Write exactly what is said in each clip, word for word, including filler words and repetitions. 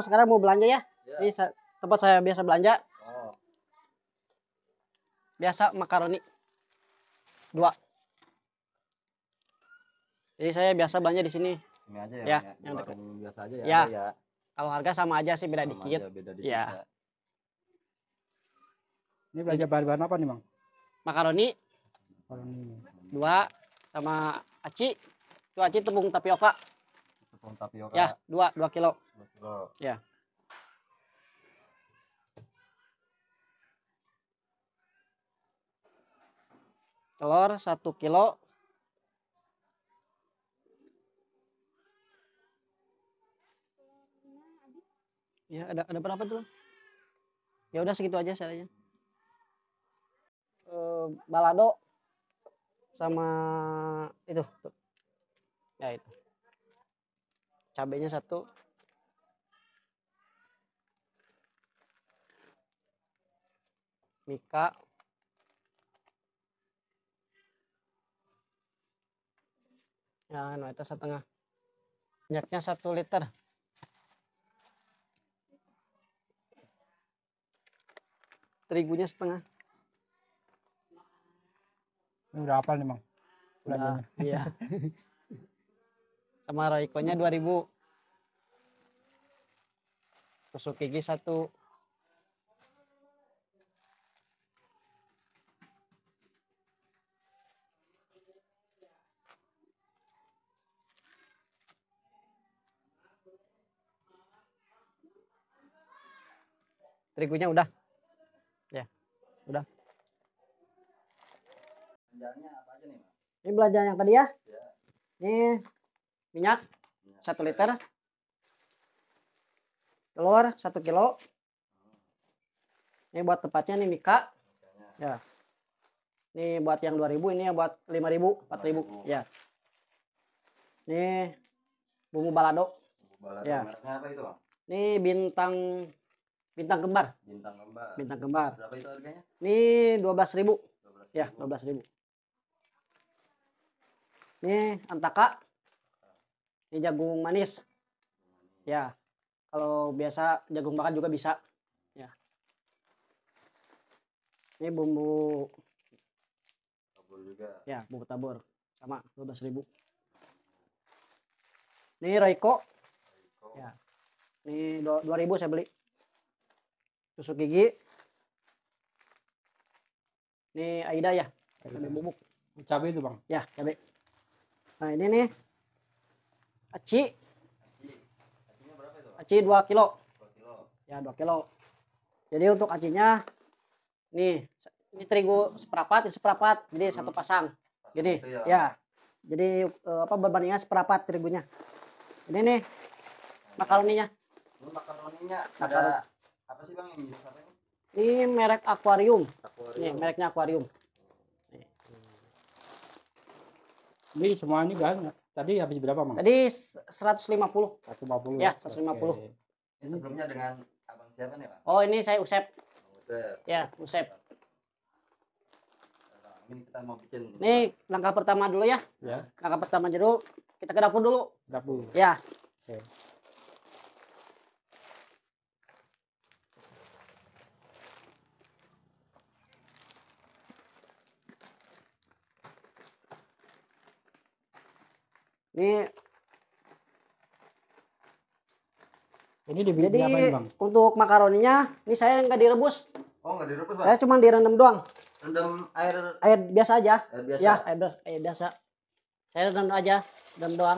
sekarang mau belanja ya. Ya. Ini tempat saya biasa belanja. Oh. Biasa makaroni dua. Jadi saya biasa belanja di sini. Ini aja ya, Ya, ya. yang dekat. Biasa aja ya. Ya. Ada ya. Kalau harga sama aja sih, beda Sama dikit. aja, beda dikit Ya. ya. Ini belanja bahan-bahan apa nih, Bang? Makaroni Makaroni. dua sama aci. Itu aci tepung tapioka. Tepung tapioka. Ya, dua, dua kilo. dua kilo. Ya. Telur satu kilo. Ya, ada ada berapa tuh? Ya udah segitu aja caranya. E, balado sama itu. Tuh. Ya itu. Cabenya satu. Mika. Ya, no, itu setengah. Minyaknya satu liter. Terigunya setengah. Ini udah hafal nih, Bang. Udah, Belanjanya. iya. Sama Royco-nya dua ribu. Tusuk gigi satu. Terigunya udah. Ya, udah. Belanjaannya apa aja nih, Bang? Ini belanja yang tadi ya. Ya. Ini minyak Minyak. satu liter. Telur satu kilo. Ini buat tempatnya nih Mika. Ya. Ini buat yang dua ribu, ini yang buat lima ribu, empat ribu. Ya. Ini bumbu balado. Bumbu balado. Ya. Mereknya apa itu, Bang? Ini bintang bintang kembar. Bintang kembar. Bintang kembar. Berapa itu harganya? Ini dua belas ribu. dua belas ribu. Ya, dua belas ribu. Ini antaka. Ini jagung manis. Ya. Kalau biasa jagung bakar juga bisa. Ya. Ini bumbu Tabur juga. ya, bumbu tabur sama dua belas ribu. Ini Royco. Royco. Ya. Ini dua ribu saya beli. Tusuk gigi. Ini Aida ya. Cabai bubuk. Cabai itu, Bang. Ya, cabai. Nah, ini nih aci. Aci. Acinya berapa itu, Bang? Aci dua kilo. dua kilo. Ya, dua kilo. Jadi untuk acinya nih, ini terigu seperapat, ini seperapat. Jadi Hmm. satu pasang. Pasang Jadi itu ya. ya. Jadi eh, apa berbandingnya seperapat terigunya. Ini nih makaroninya. Ini makaroninya Makaroni. ada apa sih, Bang, yang jenis apa ini? Ini merek Aquarium. Aquarium. Nih, mereknya Aquarium. Ini semua ini kan tadi habis berapa, Bang? Tadi seratus lima puluh. seratus lima puluh. Ya, seratus lima puluh. Oke. Ini sebelumnya dengan Abang siapa nih, Bang? Oh, ini saya Usep. Buset. Ya, Usep. Nah, ini kita mau bikin. Nih, langkah pertama dulu ya. Ya, Langkah pertama dulu kita ke dapur dulu. dapur. Ya. Oke. Ini Ini dibikin jadi apa ini, Bang? untuk makaroninya ini saya nggak direbus. Oh, nggak direbus, Bang? Saya cuma direndam doang. Rendam air Air biasa aja. air biasa. Ya, air, ber- air biasa. Saya rendam aja, rendam doang.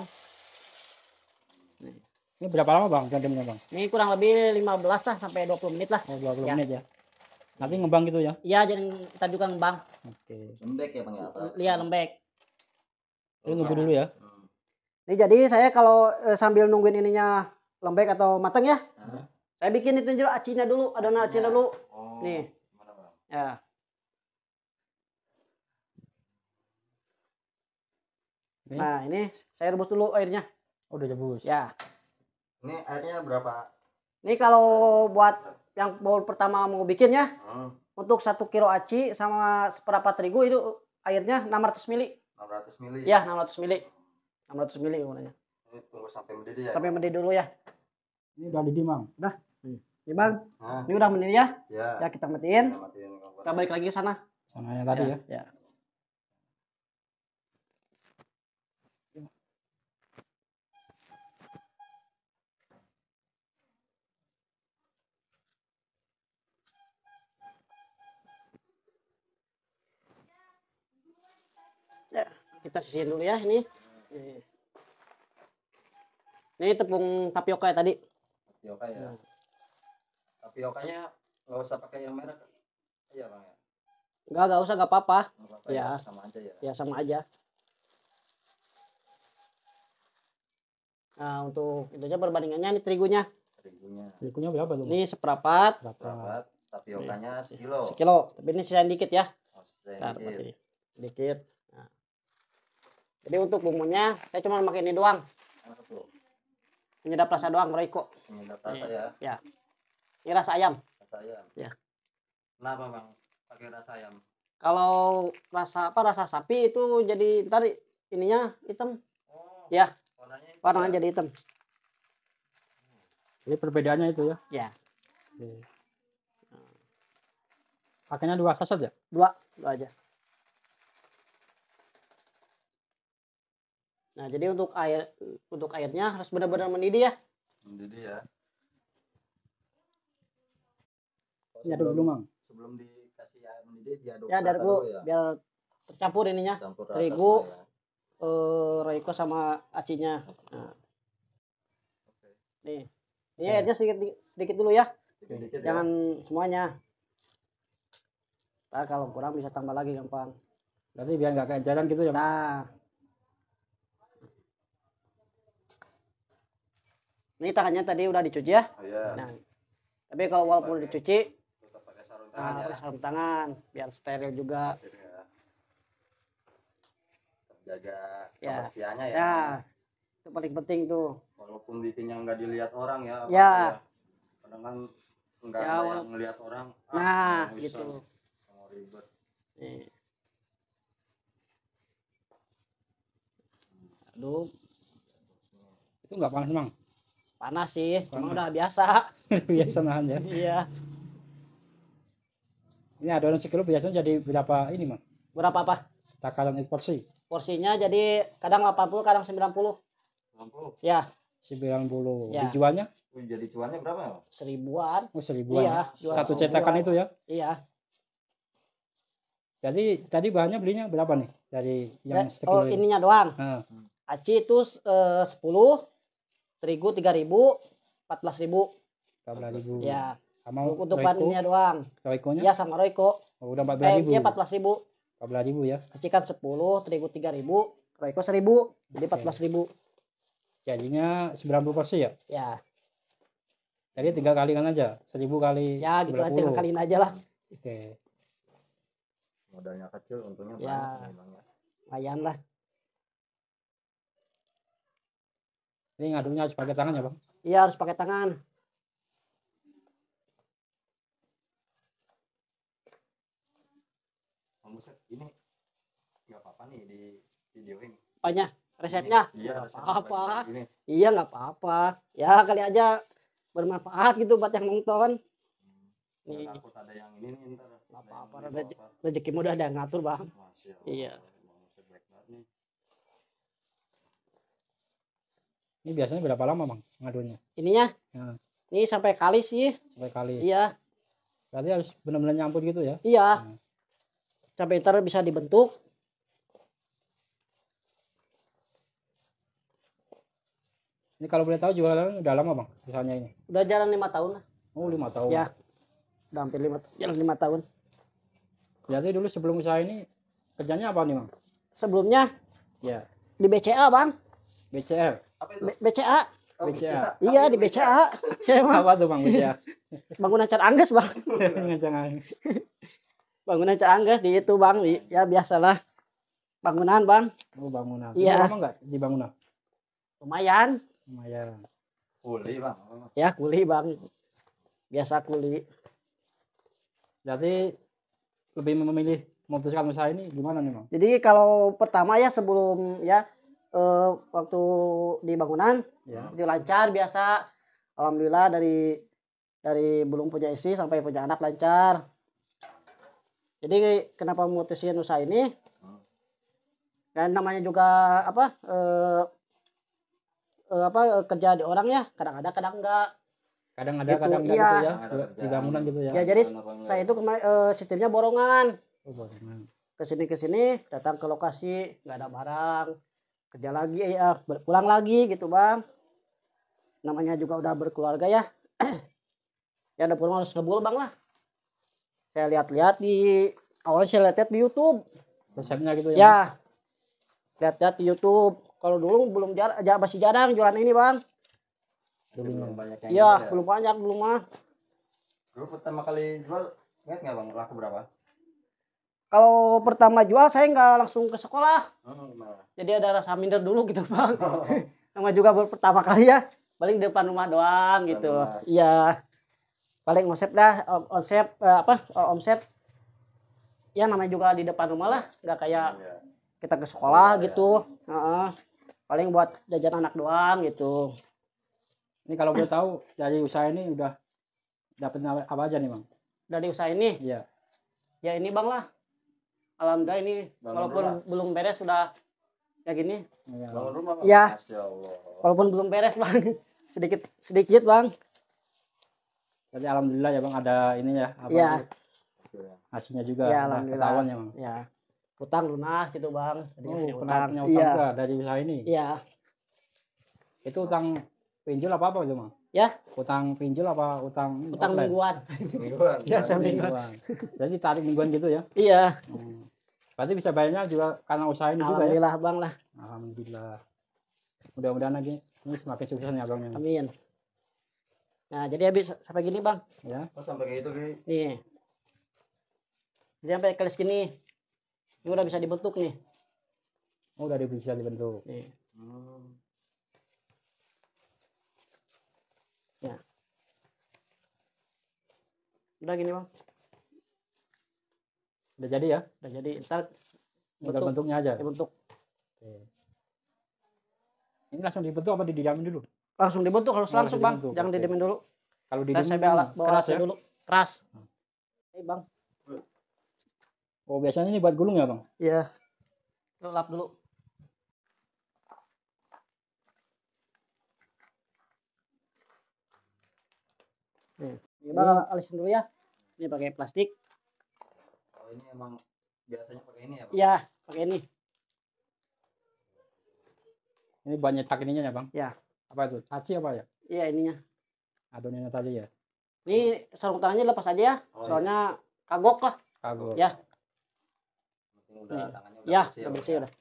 Ini berapa lama, Bang, rendamnya, Bang? Ini kurang lebih lima belas lah sampai dua puluh menit lah. Oh, dua puluh Ya. menit ya. Nanti ngembang gitu ya. Iya, jadi kita juga ngembang. Oke. Lembek ya, Bang, ya? Apa? Iya, lembek. Ini nunggu dulu ya. Hmm. Ini jadi saya kalau eh, sambil nungguin ininya lembek atau matang ya, Nah, saya bikin itu dulu acinya dulu, adonan acinya dulu. Oh, Nih. gimana, Bang? Ya. Ini. Nah, ini saya rebus dulu airnya. Oh, udah jebus. Ya. Ini airnya berapa? Ini kalau buat yang bowl pertama mau bikin ya, Hmm, untuk satu kilo aci sama seperempat terigu itu airnya enam ratus mili. enam ratus mili. Ya, enam ratus mili. enam ratus mili warnanya. Ini tunggu sampai mendidih ya. Sampai mendidih dulu ya. Ini udah didih, Mang. Ini Bang, Nah, ini udah mendidih ya. ya. Ya kita matiin. Kita matiin kompor. Kita balik lagi ke sana. Sananya tadi ya. Ya. Ya, kita sisihin dulu ya ini. Nih. Ini tepung tapioka ya tadi. Tapioka ya. Nah. Tapiokanya nggak usah pakai yang merah. Iya bang ya. Enggak, enggak usah, enggak apa-apa. Nggak apa-apa Ya. ya. Sama aja ya. Ya sama aja. Nah, untuk itu aja perbandingannya ini terigunya. Terigunya. Terigunya berapa tuh? Ini seperempat, Berapa? Berapa? Tapiokanya sekilo. sekilo. Tapi ini sisain dikit ya. Oh, saya Ntar, dikit. berarti dikit. Nah. Jadi untuk bumbunya saya cuma pakai ini doang. Apa tuh? Penyedap rasa doang, Royco. Penyedap rasa ya. Ya. Ini rasa ayam. Rasa ayam. Ya. Kenapa bang? Pakai rasa ayam. Kalau rasa apa rasa sapi itu jadi ntar ininya hitam. Oh. Ya. Warnanya itu Warnanya ya? jadi hitam. Jadi perbedaannya itu ya. Ya. Oke. Pakainya dua saset ya? Dua, dua aja. Nah, jadi untuk air untuk airnya harus benar-benar mendidih ya. Mendidih ya. Ini aduk dulu, Mang. Sebelum dikasih air mendidih diaduk Ya, dari rata dulu ya. biar tercampur ininya. Campur rata terigu. semua ya. Eh, Royco sama acinya. Nah, Oke. nih. Ini Ya. airnya sedikit sedikit dulu ya. Dikit-dikit ya. Jangan semuanya. Ntar kalau kurang bisa tambah lagi gampang. Berarti biar nggak keenceran gitu ya, Mang. Nah. Ini tangannya tadi udah dicuci ya. Oh, iya. Nah, tapi kalau walaupun dicuci, Tetap pakai sarung nah, tangan ya. pakai sarung tangan biar steril juga. Ya. Terjaga Ya. kebersihannya ya. Ya, itu paling penting tuh. Walaupun bikinnya nggak dilihat orang ya. Bang, Ya. Kadang kan nggak Ya, ada wal- yang ngelihat orang. Nah, mau iseng, gitu. mau ribet. Nih. Aduh, Itu nggak panas, Mang. panas sih, cuma Panas. udah biasa. Biasa nahan ya. Iya. Ini adonan sekilo biasanya jadi berapa ini, Mang? Berapa apa? Takaran porsi. Porsinya jadi kadang delapan puluh, kadang sembilan puluh. sembilan puluh. Ya, sembilan puluh. Ya. Dijualnya? Wih, jadi cuannya berapa ya? seribuan. Oh, seribuan. Iya, jual Satu seribuan. cetakan itu ya. Iya. Jadi tadi bahannya belinya berapa nih? Dari yang Eh, sekilo oh, ini? ininya doang. Nah, Aci itu eh, sepuluh, terigu tiga ribu, empat belas ribu. empat belas ribu. Ya, Sama untuk Royco, bahannya doang. Royco-nya? Ya sama Royco. Oh, udah empat belas Eh, ribu. iya empat belas ribu. empat belas ribu ya. Aci kan sepuluh, terigu tiga ribu, Royco seribu. Jadi Oke. empat belas ribu. Jadinya sembilan puluh porsi ya. Ya, Jadi tiga kalikan aja. seribu kali ya gitu lah, sembilan puluh. tinggal kaliin aja lah. Oke. Modalnya kecil, untungnya Ya. banyak memang ya. Lumayan lah. Ini ngaduknya harus pakai tangan ya, Bang? Iya harus pakai tangan. Bang Buset, ini nggak apa-apa nih di videoin. Apanya? Resepnya? Ini- Iya, Nggak resepnya apa-apa. kayak gini. Iya nggak apa-apa. Ya kali aja bermanfaat gitu buat yang nonton. Nggak Nih, takut ada yang ini nih ntar. Nggak Ada apa-apa, yang ada ini apa. rezeki mudah ada yang ngatur bang. Masya Allah, Iya. Bang Buset baik banget nih. Ini biasanya berapa lama, Bang, ngaduknya? Ininya, Ya, ini sampai kali sih. sampai kali. Iya, Berarti harus benar-benar nyampur gitu ya. iya. Hmm. Sampai ntar bisa dibentuk. Ini kalau boleh tahu jualan udah lama, Bang, misalnya ini. Udah jalan lima tahun lah. Oh, lima tahun. Ya, udah hampir lima, jalan lima tahun. Jadi dulu sebelum usaha ini kerjanya apa nih, Bang? Sebelumnya Ya, di B C A bang. B C R. Apa itu? B- BCA. Oh, B C A. Iya di B C A. Saya mah Apa tuh, Bang, B C R? bangunan cat angges bang. Jangan. Bangunan cat angges di itu bang. Di, ya biasalah. Bangunan bang. Oh, bangunan. Iya. Itu lama nggak di bangunan? Lumayan. Lumayan. Kuli bang. Ya kuli bang. Biasa kuli. Berarti lebih memilih memutuskan usaha ini gimana nih, Bang? Jadi kalau pertama ya sebelum ya eh, waktu di bangunan Ya. itu lancar biasa alhamdulillah dari dari belum punya istri sampai punya anak lancar. Jadi kenapa memutusin usaha ini? Dan namanya juga apa eh, eh, apa eh, kerja di orang ya, kadang ada kadang enggak. Kadang ada Gitu, kadang enggak iya. gitu ya. Kadang ada Di kerjaan. bangunan gitu ya. Ya jadi Karena apa saya enggak? itu kemarin eh, sistemnya borongan. Oh, borongan. Ke sini ke sini, datang ke lokasi, nggak ada barang, kerja lagi ya, pulang lagi gitu bang. Namanya juga udah berkeluarga ya, ya udah pulang harus ngebul bang lah. Saya lihat-lihat di awalnya saya lihat di YouTube, Resepnya gitu ya. ya lihat-lihat di YouTube. Kalau dulu belum jar, ja- masih jarang jualan ini bang. Masih belum banyak yang Iya ini ya. belum banyak belum mah. Dulu pertama kali jual, ingat nggak bang, laku berapa? Kalau pertama jual saya nggak langsung ke sekolah, Hmm, gimana? jadi ada rasa minder dulu gitu bang. Nama juga baru pertama kali ya, paling di depan rumah doang gitu. rumah. Iya, paling omset dah, om- omset eh, apa eh, omset. Ya namanya juga di depan rumah lah, nggak kayak Iya. kita ke sekolah Iya, gitu. Heeh. Paling buat jajan anak doang gitu. Ini kalau boleh tahu dari usaha ini udah dapat apa apa aja nih bang? Dari usaha ini, Iya. ya ini bang lah. Alhamdulillah ini, Bangun walaupun rumah. belum beres sudah ya gini. Iya. Bangun rumah bang? Iya. Masya Allah. Walaupun belum beres bang, sedikit sedikit bang. Jadi alhamdulillah ya bang ada ini ya. Apa Iya. itu, hasilnya juga Ya udah alhamdulillah. ketahuan ya bang. Ya. Utang lunas gitu bang. Tadinya Oh, punya pernah utang. punya utang Iya. juga dari usaha ini. Iya. Itu utang pinjol apa apa itu bang? Ya. Utang pinjol apa utang Utang offline? mingguan. Mingguan. Ya, Bang. saya mingguan. Mingguan. Jadi tarik mingguan gitu ya. Iya. Hmm. Berarti bisa bayarnya juga karena usaha ini juga ya. Alhamdulillah bang lah. Alhamdulillah. Mudah-mudahan lagi ini semakin sukses ya bang. Amin. Nah jadi habis sampai gini bang. Ya. Oh, sampai kayak itu Ki. Nih. Jadi sampai kelas gini. Ini udah bisa dibentuk nih. Oh, udah bisa dibentuk. Nih. Hmm. Udah gini bang. Udah jadi ya? Udah jadi ntar Tinggal bentuk, bentuknya aja. dibentuk. Oke. Ini langsung dibentuk apa didiamin dulu? Langsung dibentuk harus Oh, langsung bang. dibentuk, Jangan oke. didiamin dulu. Kalau Nah, saya didiemin bawa, bawa keras api ya? dulu. Keras. Ini bang. Oh, biasanya ini buat gulung ya bang? Iya. Lu lap dulu. Nih, ini bang Ini- alisin dulu ya. Ini pakai plastik. Oh, ini emang biasanya pakai ini ya bang? Iya, pakai ini. Ini buat nyetak ininya ya bang? Ya. Apa itu? Caci apa ya? Iya ininya. Adonannya tadi ya? Ini sarung tangannya lepas aja ya. Oh, iya. Soalnya kagok lah. Kagok. Ya. Penting udah Nih. tangannya udah Ya, bersih udah Bang, bersih ya. udah.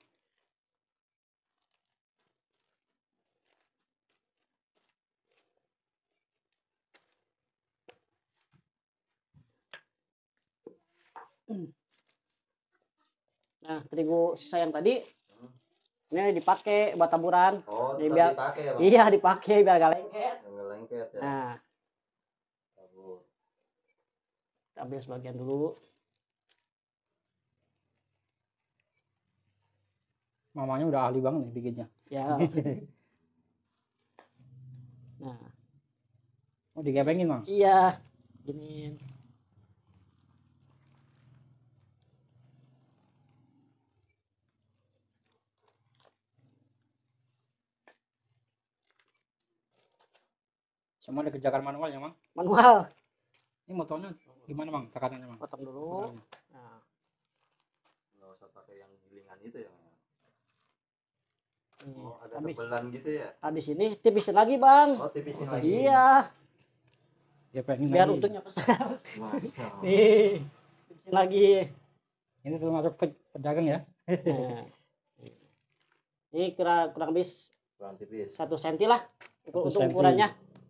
Nah, terigu sisa yang tadi Hmm. ini dipakai buat taburan. Oh, Ini tetap biar- dipakai ya bang? Iya, dipakai biar gak lengket. Jangan lengket ya. Nah, Tabur. kita ambil sebagian dulu. Mamanya udah ahli banget nih bikinnya. Ya. Nah, Oh, digepengin bang? iya. Gini. Semua dikerjakan manual ya bang? Manual. Ini motornya gimana bang? Tekatannya bang? Potong dulu. Motornya. Nah, Nggak usah pakai yang gilingan itu ya. Bang? ini. Oh, ada Habis, tebelan gitu ya. habis ini tipisin lagi, Bang. Oh, tipisin Oh, lagi. Iya, Gepengin biar lagi. untungnya besar. Masya Allah. Nih, tipisin lagi. Ini termasuk trik pedagang ya? Nah, ini kira kurang lebih Kurang tipis. satu senti lah Satu untuk, untuk senti. ukurannya.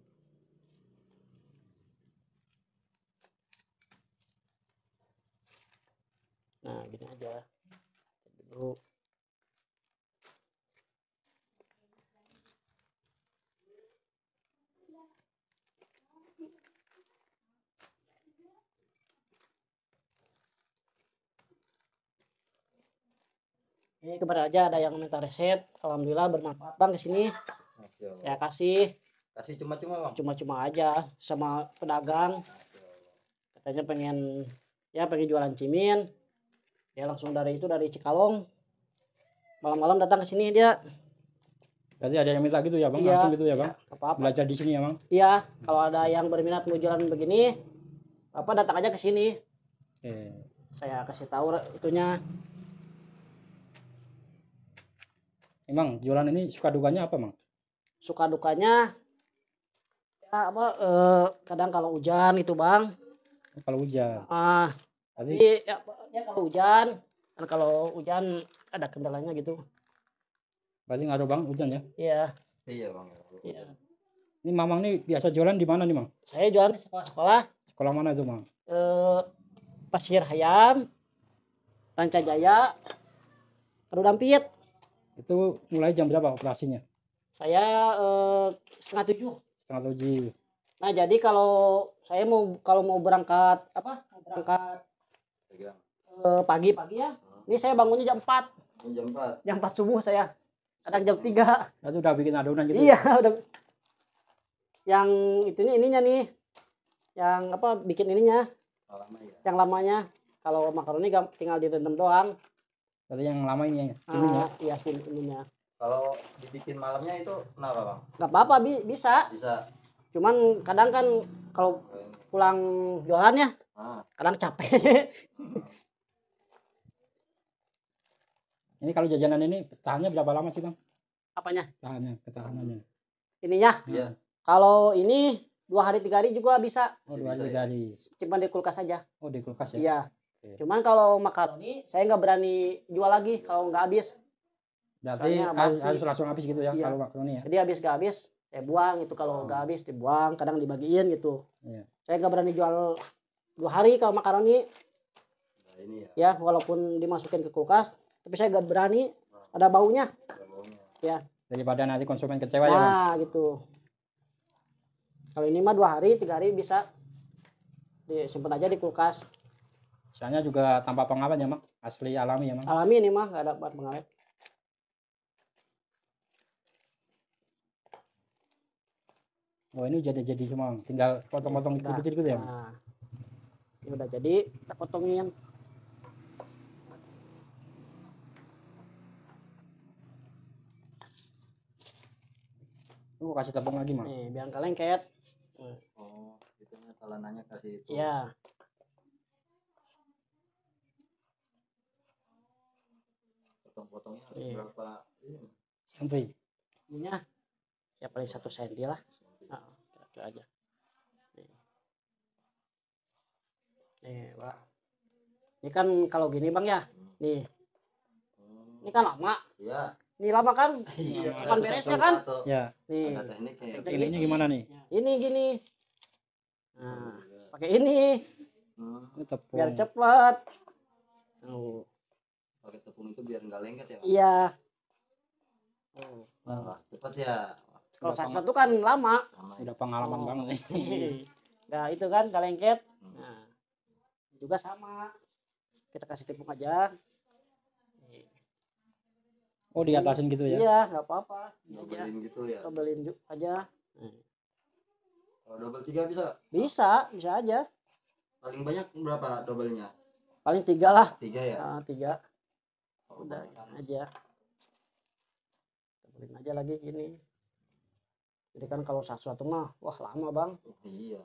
Nah, gini aja. Dulu. Ini kemarin aja ada yang minta resep, alhamdulillah bermanfaat bang ke sini. Masya Allah. Saya kasih. Kasih cuma-cuma bang. cuma-cuma aja sama pedagang, katanya pengen ya pengen jualan cimin. Dia langsung dari itu dari Cikalong malam-malam datang ke sini dia. Berarti ada yang minta gitu ya bang, Iya, langsung gitu ya bang, iya, apa-apa. belajar di sini ya bang. Iya, kalau ada yang berminat mau jualan begini, apa datang aja ke sini. Oke. Saya kasih tahu itunya. Emang jualan ini suka dukanya apa bang? Suka dukanya ya apa eh, kadang kalau hujan itu bang. Kalau hujan, Ah, berarti tapi ya, ya kalau hujan, kan kalau hujan ada kendalanya gitu. berarti ngaruh bang hujan ya. Iya, Iya bang. iya. Ini mamang nih biasa jualan di mana nih bang? Saya jualan di sekolah-sekolah Sekolah mana itu bang? eh, Pasir Hayam, Ranca Jaya, Dampit. Itu mulai jam berapa operasinya? Saya eh, setengah tujuh. Setengah tujuh. Nah jadi kalau saya mau kalau mau berangkat apa? Mau berangkat Pegang. eh, pagi-pagi ya. Ini saya bangunnya jam empat. Jam empat. Jam empat subuh saya. Kadang jam tiga. Itu udah bikin adonan gitu. Iya, udah. Yang itunya ininya nih. Yang apa bikin ininya? Lama ya. Yang lamanya. Kalau makaroni gam- tinggal direndam doang. Berarti yang lama ini ya, ciminya. Ah, iya cim ininya. Kalau dibikin malamnya itu kenapa bang? Gak apa-apa bi bisa. Bisa. Cuman kadang kan kalau pulang jualan ya, Ah. kadang capek. Ini kalau jajanan ini tahannya berapa lama sih bang? Apanya? Tahannya, ketahanannya. Ininya. Iya. Kalau ini dua hari tiga hari juga bisa. Oh, Masih dua bisa hari ya? dari. Simpan di kulkas aja. Oh, di kulkas ya. Iya. Oke. Cuman kalau makaroni saya nggak berani jual lagi kalau nggak habis. Berarti Soalnya harus, basi. harus langsung habis gitu ya Iya. kalau makaroni ya. Jadi habis nggak habis saya buang itu, kalau nggak habis dibuang, kadang dibagiin gitu. Iya. Saya nggak berani jual dua hari kalau makaroni Nah, ini ya. ya, walaupun dimasukin ke kulkas, tapi saya nggak berani ada baunya. Ada baunya. Ya. Daripada nanti konsumen kecewa ya bang. Nah gitu. Kalau ini mah dua hari tiga hari bisa disimpan aja di kulkas. Soalnya juga tanpa pengawet ya bang, asli alami ya bang. Alami ini mah nggak ada bahan pengawet. Oh ini jadi jadi cuma bang. Tinggal potong-potong Udah. kecil-kecil gitu ya bang. Nah, ini udah jadi, kita potongin. Tuh kasih tepung lagi bang. Nih biar nggak lengket. Oh, itunya talanannya kasih itu. Ya. Potong-potongnya Iya. berapa? Ini. Santai. Ininya ya paling satu senti lah. Nah, kira-kira aja. Nih. Nih, Pak. Ini kan kalau gini bang ya. Nih, Hmm. ini kan lama. Iya. Ini lama kan? Iya. Kapan beresnya kan? Ya. Nih, Ada tekniknya. ya. Tekniknya gimana nih? ini gini. Nah, pakai ini Hmm. Ini tepung. biar cepet. Oh, Pakai tepung itu biar nggak lengket ya. Bang? iya. Oh. Wah, cepet ya. Kalau Udah sasar itu kan lama. Lama ya. Udah pengalaman Oh. banget nih. Nah, itu kan gak lengket. Hmm. Nah, juga sama. Kita kasih tepung aja. Nih. Oh di atasin gitu ya? Iya, nggak apa-apa. Ini aja. Dobelin gitu ya. Dobelin ju- aja. Kalau double tiga bisa. Bisa, bisa aja. Paling banyak berapa doublenya? Paling tiga lah. Tiga ya. Nah, tiga. Oh, Udah kan. aja. Dobelin aja lagi gini. Jadi kan kalau satu-satu mah, wah lama bang. Iya.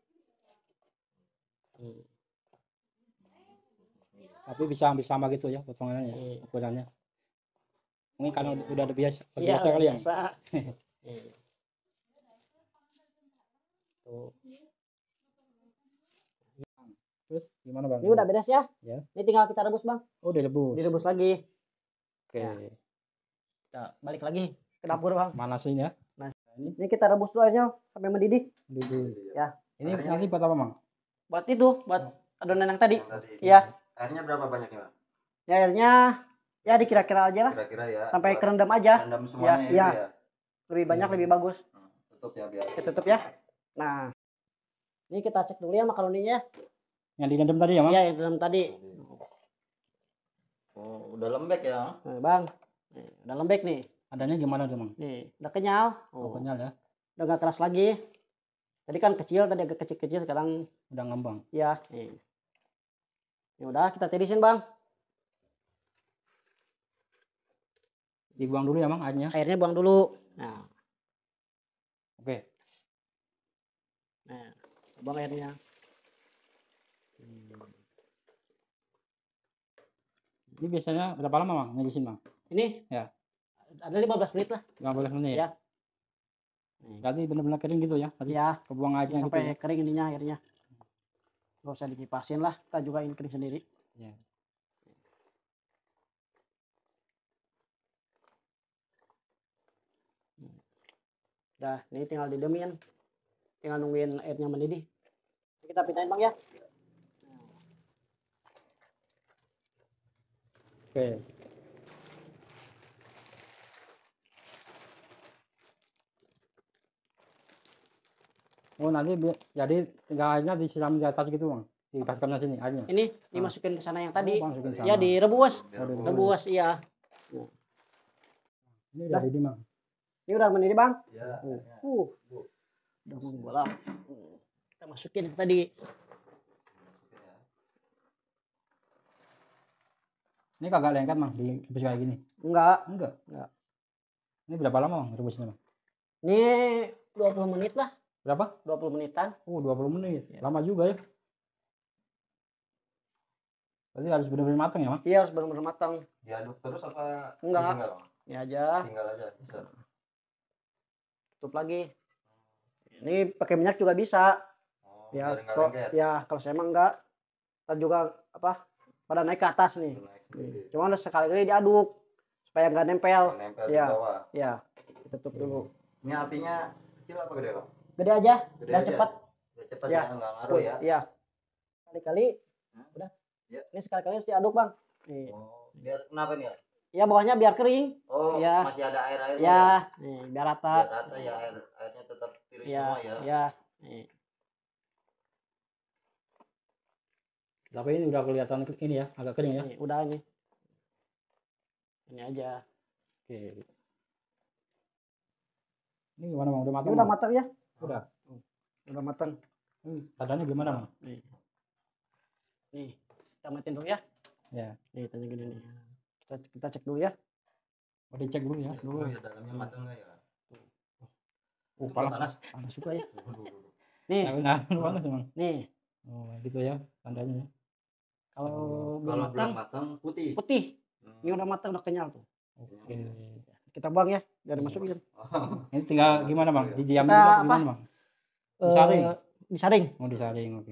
Hmm. Tapi bisa hampir sama gitu ya potongannya ya, Iya. ukurannya. Mungkin karena udah ada biasa, Iya, biasa kali ya. biasa. Iya. Tuh. Terus gimana bang? Ini udah beres ya? Ya. Ini tinggal kita rebus bang. Oh udah rebus. Direbus lagi. Oke. Ya. Kita balik lagi ke dapur bang. Manasin ya. Ini kita rebus dulu aja sampai mendidih. Dulu. Ya. Ini Airnya nanti buat apa bang? Buat itu, buat adonan yang tadi. Yang tadi. Iya. Airnya berapa banyaknya, Bang? Ya airnya ya dikira-kira aja lah. Kira-kira ya. Sampai buat kerendam aja. rendam semuanya Ya, itu iya. ya. Lebih banyak Hmm. lebih bagus. Hmm, Tutup ya biar. Kita tutup ya. Nah. Ini kita cek dulu ya makaroninya. Yang direndam tadi ya bang? Iya, yang dalam tadi. Oh, udah lembek ya. Nah, bang. Nih, udah lembek nih. Adanya gimana tuh bang? Nih, udah kenyal. Oh, Oh. kenyal ya. udah nggak keras lagi. Tadi kan kecil, tadi agak kecil-kecil, sekarang Udah ngembang. ya. Nih. Ya udah kita tirisin bang. Dibuang dulu ya bang airnya. Airnya buang dulu. Nah, Oke. nah buang airnya. Hmm. Ini biasanya berapa lama bang ngirisin bang? Ini Ya. ada lima belas menit lah. lima belas menit. Ya. Berarti benar-benar kering gitu ya? Tadi Ya, kebuang airnya gitu sampai ya? kering ininya airnya. Gak usah dikipasin lah, kita juga ini kering sendiri. Ya. Udah, ini tinggal didemin, tinggal nungguin airnya mendidih. Kita pindahin bang ya. Oke. Oh nanti bi- jadi tinggal airnya disiram di atas gitu bang, dipaskan ke sini airnya. Ini dimasukin ke sana yang tadi. Oh, masukin sana. Ya direbus, Oh, direbus. rebus iya. Ini udah didih bang. Ini udah mendidih bang. Ya. Uh, udah mau bola. Kita masukin tadi. Ini kagak lengket bang, direbus kayak gini? Enggak, Enggak. enggak. Ini berapa lama bang rebusnya bang? Ini dua puluh menit lah, Berapa? dua puluh menitan. Oh dua puluh menit, Ya. lama juga ya. Berarti harus benar-benar matang ya bang? Iya, harus benar-benar matang. Diaduk terus apa? Enggak. Ditinggal, Bang? Ini aja, Tinggal aja bisa. tutup lagi. Ini pakai minyak juga bisa. Oh, Ya, biar nggak kalau lengket. ya kalau saya emang enggak, kita juga apa? Pada naik ke atas nih. Naik sendiri. Cuma udah sekali-kali diaduk supaya nggak nempel. Nggak nempel Ya. di bawah. Ya, ditutup dulu. Ini apinya kecil apa gede bang? Gede aja, Gede biar aja. cepat. Ya, cepat Ya. ya, nggak ngaruh ya. Iya. Kali-kali, Hmm? udah. Ya. Ini sekali-kali harus diaduk bang. Nih. Oh, biar kenapa nih ya? Ya bawahnya biar kering. Oh, Ya. masih ada air-airnya. Ya, nih biar rata. Biar rata ya, air airnya tetap tiris Ya, semua ya. ya. Nih. Tapi ini udah kelihatan ini ya, agak kering ya. Nih, udah ini. Ini aja. Oke. Ini gimana bang? Udah matang? Ini udah Bang? matang ya? Udah. Udah matang. Tandanya gimana bang? Nih. Nih, kita matiin dulu ya. Ya. Nih, tanya gini nih. Kita, kita cek dulu ya. Oh dicek dulu ya. Dulu ya dalamnya matang nggak ya? Oh Panas. panas. Panas juga ya. Dulu, dulu. Nih, Nah, nah, panas bang. nih. Oh gitu ya tandanya. Kalau belum Kalau matang, belum matang putih. putih. Hmm. Ini udah matang, udah kenyal tuh. Oke. Kita buang ya, biar dimasukin. Oh. Ini tinggal gimana bang? Didiamin Kita dulu apa? gimana bang? Eh, Disaring? disaring. Mau disaring, oke.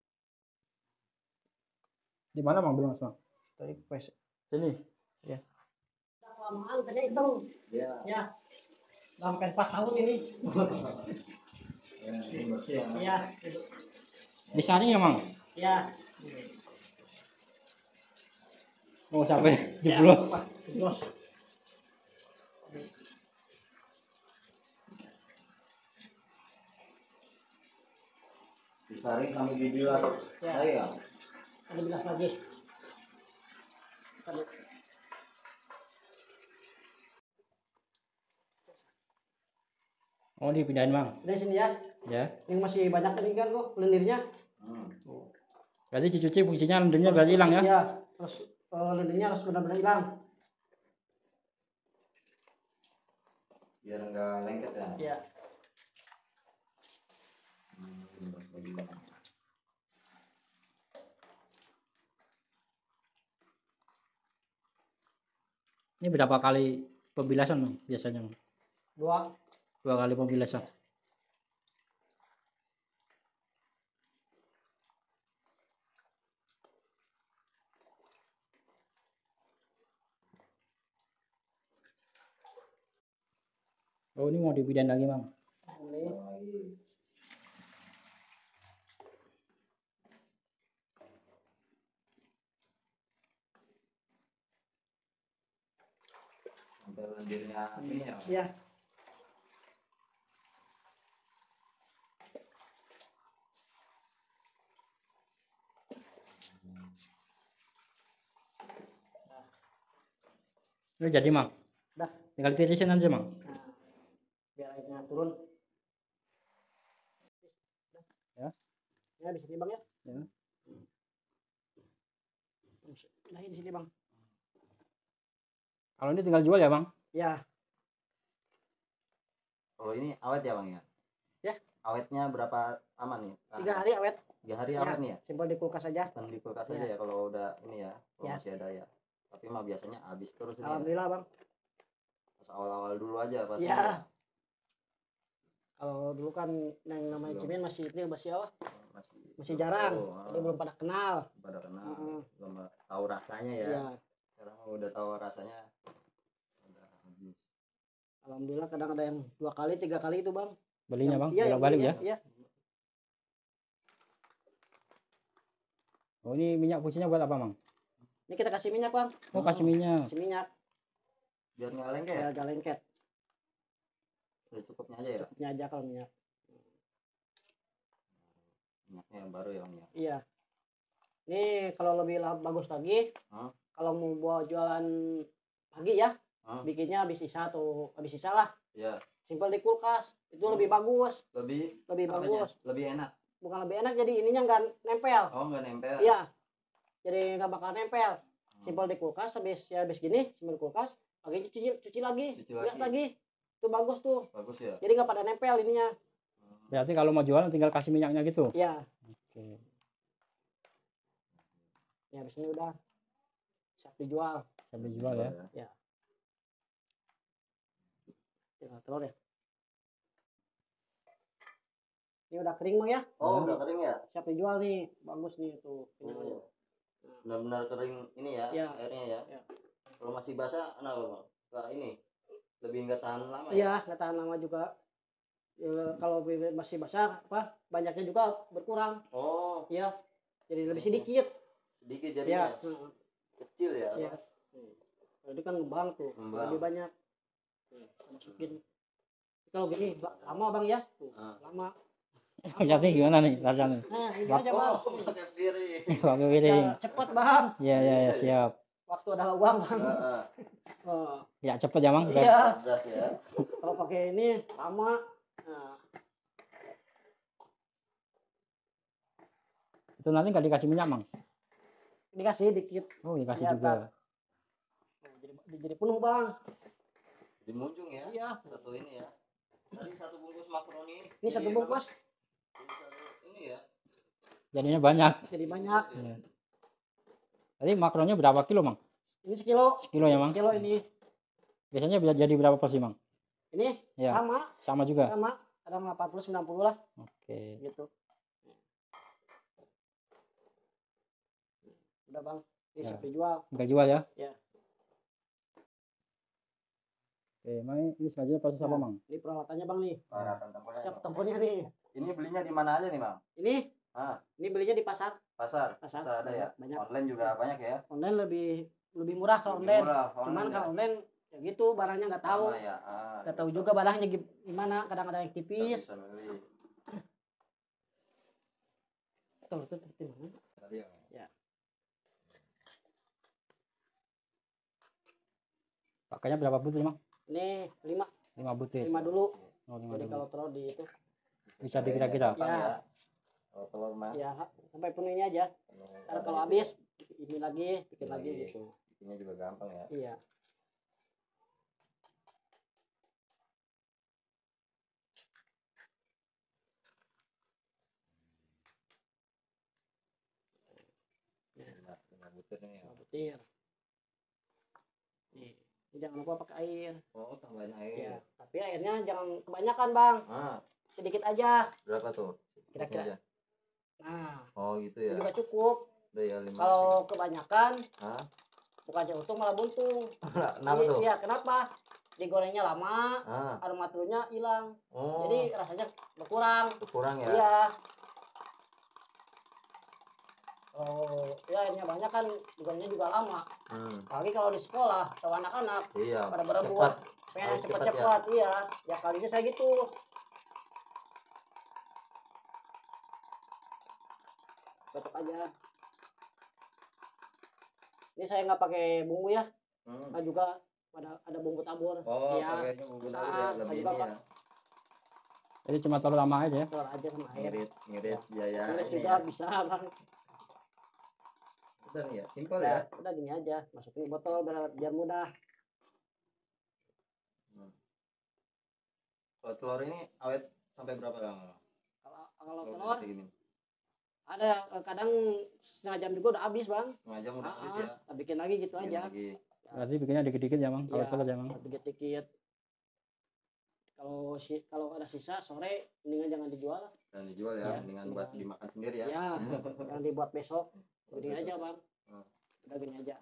Di mana bang? Belum bang? Tadi pes. Sini. Ya. Kelamaan tadi itu. Ya. Ya. Dalam empat tahun ini. Ya, ini bersih ya. Iya. Disaring ya bang? Iya. Oh sampai jeblos. Jeblos. Disaring sampai dibilas. Ya. Ya. Ada bilas lagi. Tadi. Oh dipindahin bang? Dari sini ya. Ya. Ini masih banyak ini kan kok lendirnya. Hmm. Berarti cuci fungsinya lendirnya berarti hilang ya? Iya. Terus uh, lendirnya harus benar-benar hilang. Biar nggak lengket ya. Iya. Hmm, begini. Ini berapa kali pembilasan bang biasanya bang? Dua. Dua kali pembilasan. Oh ini mau dipindahin lagi bang? Ini. Lagi. Sampai lendirnya ini ya. Iya. Ini jadi bang? Udah. Tinggal tirisin aja bang? Nah, biar airnya turun. Ya di sini bang ya. Ya. Nah di sini bang. Kalau ini tinggal jual ya bang? Ya. Kalau ini awet ya bang ya? Ya. Awetnya berapa lama nih? Tiga hari awet. Tiga hari Ya. awet nih ya? Simpel di kulkas aja. Kan di kulkas Ya. aja ya kalau udah ini ya, kalau Ya. masih ada ya. Tapi mah biasanya habis terus ini ya. Alhamdulillah bang. Pas awal-awal dulu aja pasti Ya. ya. Kalau dulu kan yang namanya Belum. Cimin masih itu masih apa? Masih, Masih jarang. tahu, Jadi ah, belum pada kenal. pada kenal, Heeh. belum tahu rasanya ya. Iya. Sekarang mah udah tahu rasanya. Udah habis. Alhamdulillah kadang ada yang dua kali, tiga kali itu bang. Belinya Yang- bang? Iya, yang Bolak-balik ya? belinya, Iya. Oh ini minyak putihnya buat apa bang? Ini kita kasih minyak bang. Oh kasih minyak. Kasih minyak. Biar nggak lengket. Ya agak lengket. Secukupnya aja ya. Cukupnya aja kalau minyak. Minyaknya yang baru ya bang ya. Iya. Ini kalau lebih lah- bagus lagi, Hah? kalau mau buat jualan pagi ya, Hah? bikinnya habis sisa atau habis sisa lah. Ya. Simpel di kulkas. Itu Hmm. lebih bagus, Lebih lebih apanya? bagus. Lebih enak. Bukan lebih enak, jadi ininya nggak nempel. Oh nggak nempel. Iya. Jadi nggak bakal nempel. Hmm. Simpel di kulkas, habis ya habis gini, simpel di kulkas, lagi cuci cuci lagi, Cuci hias lagi. lagi. Itu bagus tuh. Bagus ya. Jadi nggak pada nempel ininya. Hmm. Berarti kalau mau jualan tinggal kasih minyaknya gitu? Iya. Oke. Ya habis ini udah siap dijual. Siap dijual ya? Tinggal telur ya. Ini udah kering bang ya, Oh udah kering ya. siap dijual nih, bagus nih tuh. Kenyangnya. Oh. Benar-benar kering ini ya, Iya. airnya ya. Iya. Kalau masih basah, kenapa bang? Nggak ini lebih nggak tahan lama ya. Iya, nggak tahan lama juga. Ya, kalau bibit masih basah, apa banyaknya juga berkurang. Oh Iya, jadi lebih sedikit. sedikit Iya. jadinya. Heeh. Kecil ya. Iya. Jadi kan ngembang tuh, Ngembang. lebih banyak. Tuh, kita masukin. Kalau gini la- lama bang ya, tuh, Ah. lama. Jadi gimana nih rasanya? Nah ini aja bang. Oh pakai piring. Pakai Ya, piring. cepet bang. Iya iya ya, siap. Waktu ada uang bang. Heeh. Oh, Ya cepet ya bang. iya. Pedas ya. Kalau pakai ini lama. Nah, Itu nanti nggak dikasih minyak bang? dikasih dikit. Oh dikasih Iya, juga. Nah, jadi, jadi penuh bang. Di munjung ya. Iya. Satu ini ya. Tadi satu bungkus makaroni. Ini satu Iya, bungkus, Ini satu ini ya. Jadinya banyak. jadi banyak. Iya. Tadi makronnya berapa kilo bang? Ini sekilo. Sekilo ya bang? Sekilo ini. Biasanya bisa jadi berapa porsi bang? Ini Ya. sama, Sama juga. sama. Kadang delapan puluh sembilan puluh lah, Oke. gitu. Udah bang, ini Ya. siap dijual. Nggak jual ya? Ya. Oke, emang ini selanjutnya proses apa Ya. bang? Ini peralatannya bang nih. Peralatan tempurnya. Siap tempurnya nih. Ini belinya di mana aja nih bang? Ini, Ah, ini belinya di pasar. pasar. Pasar, Pasar ada ya. banyak. Online juga banyak ya. Online lebih lebih murah kalau Lebih online. murah, Cuman online kalau ya. online ya gitu barangnya nggak tahu. Sama ya. Ah, Nggak tahu juga barangnya gi- gimana. Kadang ada yang nggak tipis. bisa beli. Tuh, tuh, tuh, tuh. Tadi ya. Ya. Pakainya berapa butir bang? Ini lima, Lima butir. lima dulu. Oh, lima Jadi dulu. kalau telur di itu, Bisa dikira-kira. Gampang Ya. ya. Kalau telur mah. ya sampai penuh ini aja. Karena kalau habis ini lagi, bikin lagi Lagi. gitu. Bikinnya juga gampang ya. Iya. Lima, lima butir nih ya. Lima butir. Nih, ini jangan lupa pakai air. Oh, tambahin Ya, air. tapi airnya jangan kebanyakan bang, Ah, sedikit aja. berapa tuh? Kira-kira. Aja. Nah, Oh, gitu itu ya. juga cukup. Udah ya lima. Kalau kebanyakan, Hah? bukannya untung malah buntung. Kenapa Iya, tuh? Iya, kenapa? Digorengnya lama, Ah. aroma telurnya hilang. Oh. Jadi rasanya berkurang. kurang ya. Iya. Oh, ya airnya banyak kan digorengnya juga lama. Hmm. Apalagi kalau di sekolah atau anak-anak Iya. pada berebut, Cepat. pengen Harus cepat cepat-cepat, iya. Ya kalinya saya gitu. Cocok aja. Ini saya nggak pakai bumbu ya, Hmm. nah juga ada ada bumbu tabur. Oh, Iya. pakainya bumbu Nah, tabur ya, lebih juga ini pak- ya. Jadi cuma telur sama aja ya. telur aja sama air. Ngirit, ngirit biaya Ngirit ini juga ya. bisa bang. Udah nih ya, simpel Udah, ya. udah gini aja, masukin botol biar, biar mudah. Hmm. Kalau telur ini awet sampai berapa Kang? Kalau kalau Kalau telur kayak gini. ada eh, kadang setengah jam juga udah habis bang. Setengah jam udah Ah, habis ah, ya. kita bikin lagi gitu Bikin aja. lagi. Berarti bikinnya dikit-dikit ya bang. Kalau Iya, telur ya bang. dikit-dikit. Kalau si kalau ada sisa sore mendingan jangan dijual. Dan dijual ya, Ya, mendingan iya. buat dimakan sendiri ya. Ya, yang dibuat besok. Buat Gini besok. aja bang. Hmm. Udah gini aja.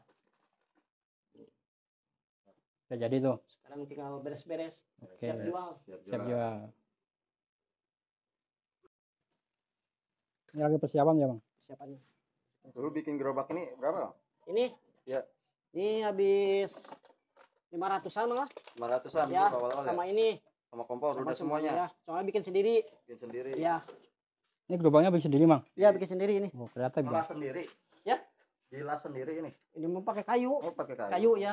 Udah jadi tuh. Sekarang tinggal beres-beres. Oke. Siap jual. Siap Siap jual. jual. Ini lagi persiapan ya bang. Persiapannya. Dulu bikin gerobak ini berapa Bang? Ini? Ya. Ini habis lima ratusan lah. lima ratusan Ya, dulu awal-awal sama ya. ini. Sama kompor Sama udah semuanya. Ya, soalnya bikin sendiri. Bikin sendiri. Ya, Ini gerobaknya bikin sendiri bang. ya bikin sendiri ini. Oh kreatif bang. Dilas sendiri. Ya. Dilas sendiri ini. Ini mau pakai kayu. Oh, pakai kayu. Kayu, ya.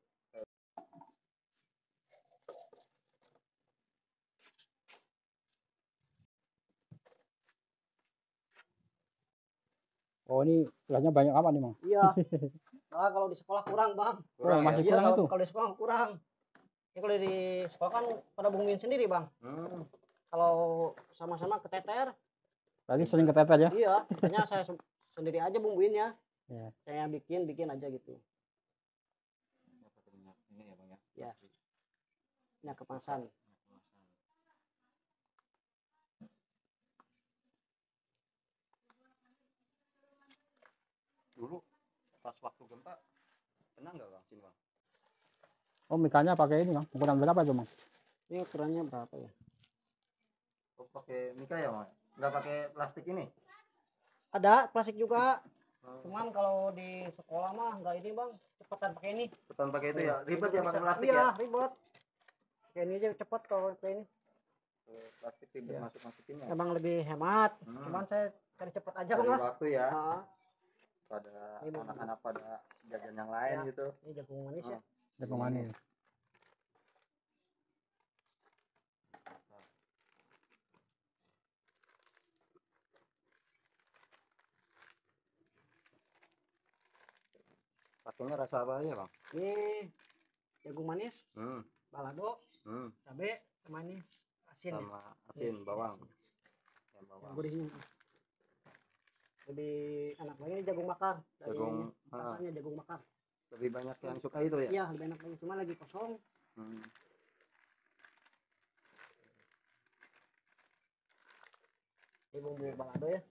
Oh ini gelasnya banyak apa nih bang? Iya. Nah, kalau di sekolah kurang bang. Kurang Oh, masih Iya, kurang kalau, itu. kalau di sekolah kurang. Ini kalau di sekolah kan pada bumbuin sendiri bang. Hmm. Kalau sama-sama keteter, Berarti sering keteter ya? iya. Makanya saya se- sendiri aja bumbuinnya. Iya. Saya bikin bikin aja gitu. Ini ya Bang ya. Ya. Ini kemasan. Dulu pas waktu gempa kena nggak Bang sini Bang? Oh mikanya pakai ini bang. Ukuran berapa itu bang? Ini ukurannya berapa ya? Oh, pakai mika ya Bang? Nggak pakai plastik ini? Ada plastik juga. Hmm. Cuman kalau di sekolah mah nggak ini bang. Cepetan pakai ini. Beton pakai itu ya? Ribet ya pakai plastik Iya, ya? ribet. Pakai ini aja cepat kalau pakai ini. Tuh, plastik ribet Iya. masuk masukinnya. Emang lebih hemat. Hmm. Cuman saya cari cepat aja Dari bang. waktu ya. Nah, Pada Ini, Bang. anak-anak pada jajan yang lain Ya. gitu. ini jagung manis ya. Jagung manis. Pakainya rasa apa aja Bang? Ini jagung manis, Hmm. balado, Hmm. cabe, sama ini asin. Ya. Sama asin, bawang. Ya, Yang bawang. gurihnya. Lebih enak lagi ini jagung bakar. Dari Jagung, ini, ah. rasanya jagung bakar. Lebih banyak yang suka itu ya? Iya, lebih enak lagi. Cuma lagi kosong. Hmm. Ini bumbu balado ya.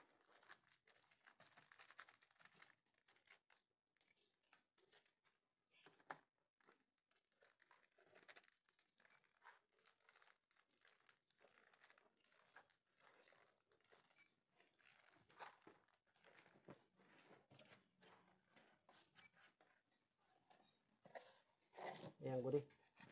Yang gurih.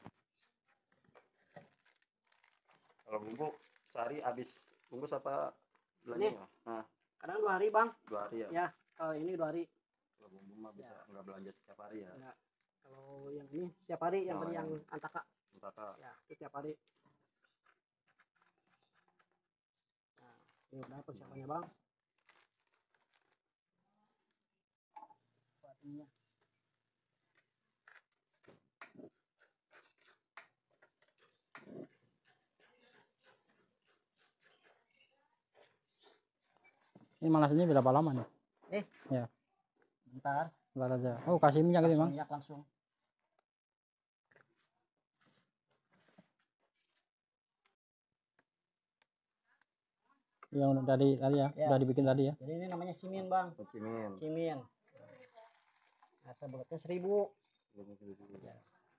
Kalau bumbu sehari habis bungkus apa Ini? belanjanya? Nah, Kadang dua hari bang. dua hari ya. Ya, kalau ini dua hari. Kalau bumbu mah bisa Ya. nggak belanja setiap hari ya. Enggak. Kalau yang ini tiap hari, yang Oh, tadi yang yang- antaka. Entah Ya, itu tiap hari. Nah, ini udah persiapannya bang. Buat ininya. Ini manasnya berapa lama nih? Bentar. Bentar aja. Oh kasih minyak ini Langsung bang. minyak langsung. Yang dari tadi ya, Ya. udah dibikin tadi ya. Jadi ini namanya cimin bang. Cimin. Cimin. Nah, saya bulatnya seribu. Ya.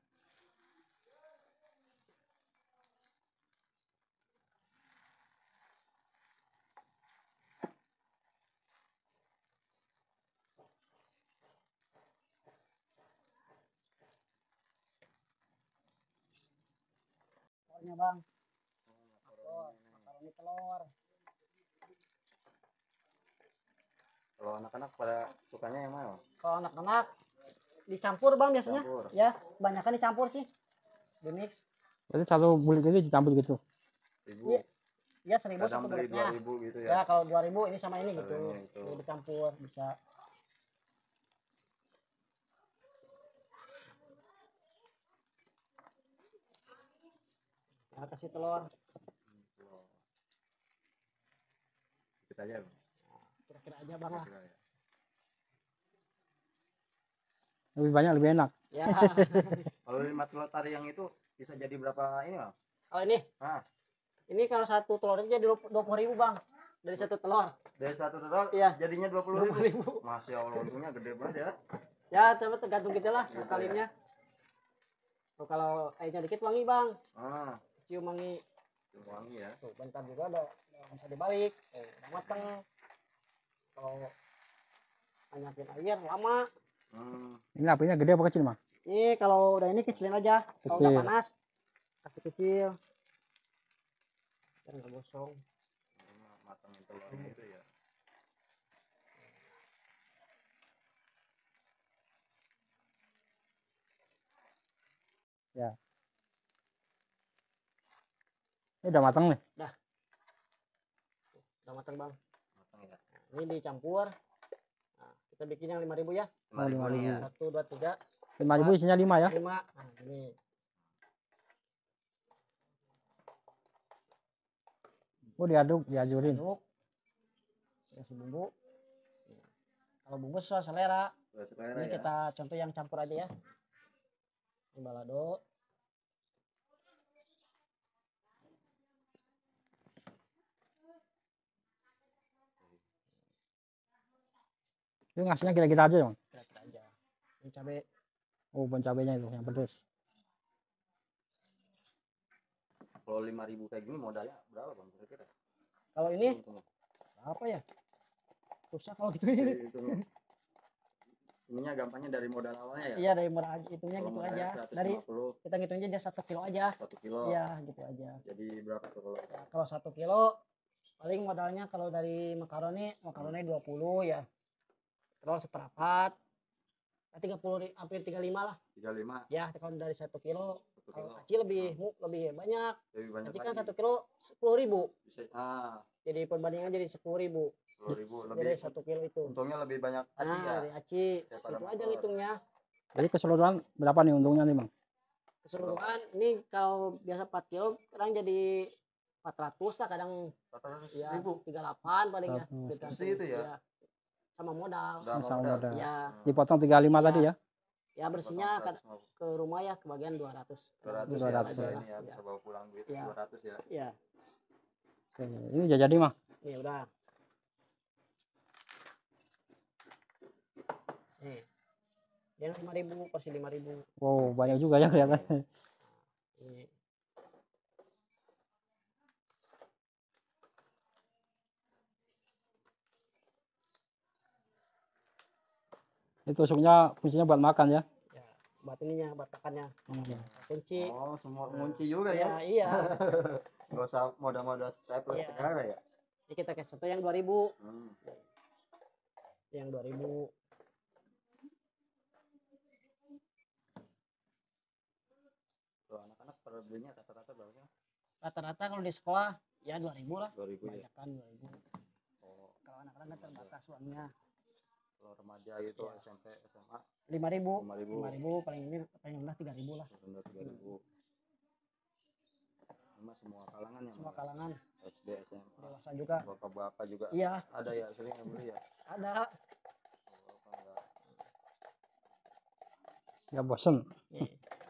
Telurnya bang. Telur, makaroni telur. Kalau anak-anak pada sukanya yang mana? Kalau anak-anak dicampur bang biasanya. Campur. Ya, kebanyakan dicampur sih. Di mix. Jadi satu bulik ini dicampur gitu. Seribu. Iya, Ya seribu kadang satu beli dua bulatnya. ribu gitu Ya ya. kalau dua ribu ini sama ini gitu. Harganya itu. Jadi dicampur bisa. Nah, kasih telur. Telur. Dikit aja Bang. Kira-kira aja Bang lah. Kira-kira ya. Lebih banyak lebih enak. Ya. Kalau lima telur tari yang itu bisa jadi berapa ini Bang? Kalau ini, Nah, ini kalau satu telurnya jadi dua puluh ribu Bang. Dari satu telur. dari satu telur Iya. jadinya dua puluh Dua ribu. puluh ribu. Masya Allah, untungnya gede banget ya. Ya, coba tergantung kita lah Gitu ya. ngakalinnya. Oh, kalau airnya dikit wangi Bang. Ah, Cium wangi. wangi ya. Tuh, bentar juga ada bisa dibalik. Oh, udah mateng. Kalau banyakin air lama. Hmm. Ini apinya gede apa kecil, Mang? Ini kalau udah ini kecilin aja. Kalau udah Kecil. panas kasih kecil. Biar nggak gosong. Ini matangin telurnya itu ya. Ya. Ini udah matang nih. Udah mateng Bang. Matang ya. Nah, ini dicampur. Nah, kita bikin yang lima ribu ya. lima ribu nih ya. Satu, dua, tiga, lima ribu isinya lima ya. lima. Nah, ini. Oh, diaduk, diajurin. Aduk. Kasih bumbu. Kalau bumbu sesuai selera. Udah selera Ini ya. kita contoh yang campur aja ya. Ini balado. Itu ngasihnya kira-kira aja, Bang. Kira-kira aja. Ini cabai. Oh, bon cabenya itu yang pedes. Kalau lima ribu kayak gini modalnya berapa Bang kira-kira? Kalau ini Untungnya. apa ya? Susah kalau gitu Jadi ini. hitungnya. Ininya gampangnya dari modal awalnya ya. Iya, dari murah aja itunya Kalau gitu modalnya aja. seratus Dari lima puluh, kita ngitungnya aja satu kilo aja. satu kilo. Iya, gitu aja. Jadi berapa tuh kalau? Ya, kalau satu kilo paling modalnya kalau dari makaroni, makaroni dua puluh ya. Terus seperempat. tiga puluh hampir tiga puluh lima lah. tiga puluh lima. Ya, kalau dari satu kilo. satu Kalau kilo. aci lebih mu- lebih banyak. Lebih banyak Aci kan lagi. satu kilo sepuluh ribu. Bisa ah Jadi perbandingan jadi sepuluh ribu. sepuluh ribu Dari lebih. satu kilo itu. Untungnya lebih banyak aci Nah, ya. dari aci Daripada itu aja motor. ngitungnya. Jadi keseluruhan berapa nih untungnya nih, Bang? Keseluruhan ini kalau biasa empat kilo kadang jadi empat ratus lah, kadang empat ratus ya ribu. tiga puluh delapan paling ya. Seratus. Kita Bersih itu ya? Iya. Sama modal. Udah Sama modal. modal. Ya, Dipotong tiga puluh lima Iya. tadi ya. ya bersihnya Potong kad- ke rumah ya kebagian dua ratus. dua ratus dua ya ratus bisa ya. ini ya, Ya. bisa bawa pulang duit Ya. dua ratus ya. Ya, Oke, ini udah jadi, Mang. nih udah. Nih. Dia lima ribu, porsi lima ribu. Wow, banyak juga ya kelihatannya. Ini. Itu tusuknya fungsinya buat makan ya. Ya, buat ininya, buat tekannya. Hmm. Kunci. Oh, semua kunci juga Ya, ya. iya. Nggak usah modal-modal staples Iya. segala ya. Ini kita kasih satu yang dua ribu. Hmm. Yang dua ribu. Tuh anak-anak pada belinya rata-rata berapa sih? Rata-rata kalau di sekolah ya dua ribu lah. dua ribu ya. Kebanyakan dua ribu. Oh, Kalau anak-anak terbatas uangnya. kalau remaja gitu Iya. S M P, S M A lima ribu. lima ribu. lima ribu paling ini paling rendah tiga ribu lah. Rendah tiga ribu. Ini mah semua kalangan ya. Semua Bang? kalangan, S D, S M A, dewasa juga. bapak-bapak juga Iya, ada ya sering yang beli ya. ada. Bapak enggak. Nggak bosen. Nih.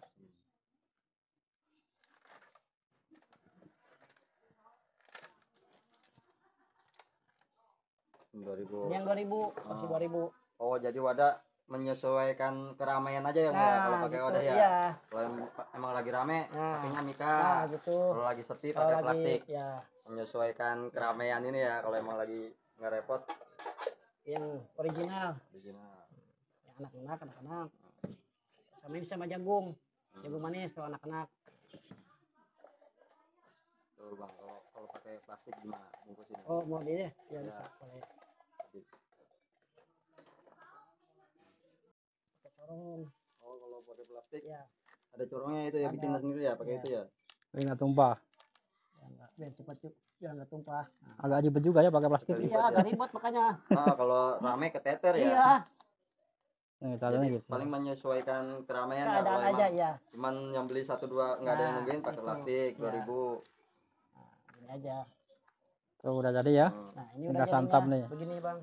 dua ribu. Ini yang dua ribu, porsi Oh. dua ribu. Oh, jadi wadah menyesuaikan keramaian aja ya, Bang, ya? Kalau pakai gitu, wadah ya. Iya. Kalau em- emang lagi rame, Nah. pakainya Nah, Mika. gitu. Kalau lagi sepi Kalau pakai lagi plastik. ya Menyesuaikan keramaian ini ya. Kalau emang lagi nggak repot, yang original, original. yang anak-anak, anak-anak. Sama ini sama jagung. Jagung manis kalau anak-anak. Tuh Bang, kalau kalau pakai plastik gimana bungkusin? Oh, mau dia? Ya Ya. bisa, boleh. Pakai corong. Oh, kalau pakai plastik Ya, ada corongnya itu ya, Ada. bikin sendiri ya, pakai Iya. itu ya. Biar nggak tumpah. ya enggak, biar cepat Jangan nggak tumpah. Agak ribet juga ya pakai plastik. Ribet Iya, ya. agak ribet makanya. Nah, kalau rame keteter ya. Iya, Nah, Jadi caranya gitu. paling menyesuaikan keramaian ya. keadaan Kalau aja emang ya. cuman yang beli satu dua nggak ada yang Nah, mungkin pakai itu. plastik dua Iya. ribu. Nah, ini aja. Tuh udah jadi ya. Hmm. Nah, ini Tinggal udah santap jadinya. nih. Begini, Bang.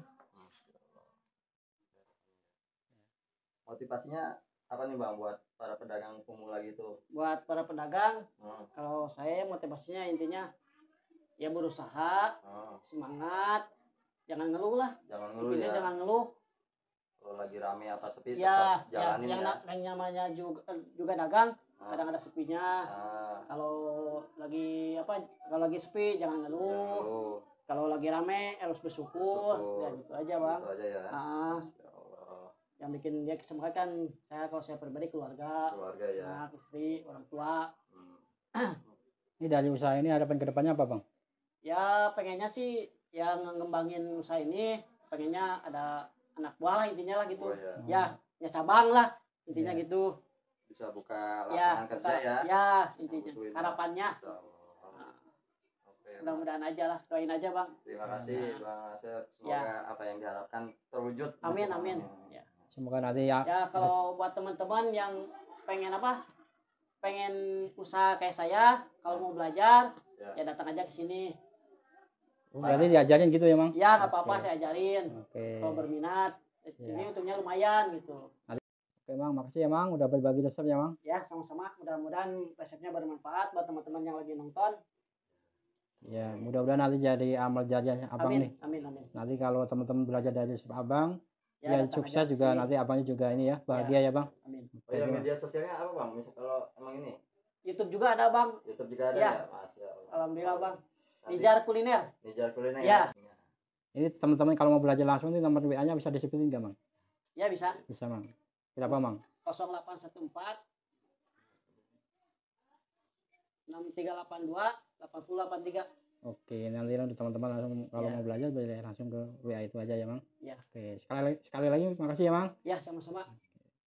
Motivasinya apa nih Bang buat para pedagang pemula gitu? Buat para pedagang, Hmm. kalau saya motivasinya intinya ya berusaha, Hmm. semangat, jangan ngeluh lah. Jangan ngeluh Intinya ya. jangan ngeluh. Kalau lagi rame apa sepi Ya, tetap ya, jalanin yang, ya. na- yang namanya juga juga dagang, Ah. kadang ada sepinya. Ah, Kalau lagi apa? Kalau lagi sepi jangan jangan ngeluh. ngeluh. Kalau lagi rame harus bersyukur. Bersyukur. Ya gitu aja, Bang. Gitu aja ya. Ah, Ya Allah. yang bikin dia semangat kan saya, kalau saya pribadi keluarga, Keluarga ya. anak, istri, orang tua. Hmm. Ini dari usaha ini harapan kedepannya apa bang? Ya pengennya sih yang ngembangin usaha ini, pengennya ada anak buah lah intinya lah gitu. Oh, ya. Ya, ya cabang lah intinya Ya. gitu. Bisa buka Ya, lapangan kerja buka- ya. ya intinya Butuhin ya. harapannya. Insya Allah. Oke, Bang. Mudah-mudahan aja lah, doain aja Bang. Terima kasih Bang Asep. Semoga Ya. apa yang diharapkan terwujud. Amin gitu, amin. Bang. Ya. Semoga nanti ya. Ya kalau buat teman-teman yang pengen apa? Pengen usaha kayak saya, kalau mau belajar Ya. ya datang aja ke sini. Oh, berarti diajarin gitu ya bang? Ya nggak apa-apa Oke. saya ajarin. Oke. Kalau berminat, Ya. ini untungnya lumayan gitu. Oke bang, makasih ya bang udah berbagi resep ya bang. Ya sama-sama, mudah-mudahan resepnya bermanfaat buat teman-teman yang lagi nonton. Ya mudah-mudahan nanti jadi amal jariahnya abang Amin nih. amin amin. Nanti kalau teman-teman belajar dari resep abang, ya, datang sukses aja ke juga sini. nanti abangnya juga ini ya bahagia ya bang. Amin. Oh ya, media sosialnya apa Bang? Misal kalau emang ini YouTube juga ada Bang. YouTube juga ada Ya. ya? Masya Allah. Alhamdulillah Bang. Nanti Nijar kuliner. Nijar kuliner Ya. ya. Ini teman-teman kalau mau belajar langsung nih nomor W A-nya bisa disebutin nggak bang? Ya bisa. Bisa bang. Berapa bang? nol delapan satu empat enam tiga delapan dua delapan nol delapan tiga. Oke, nanti nanti teman-teman langsung kalau Ya. mau belajar boleh langsung ke W A itu aja ya bang. Ya. Oke, sekali lagi sekali lagi makasih ya bang. Ya sama-sama.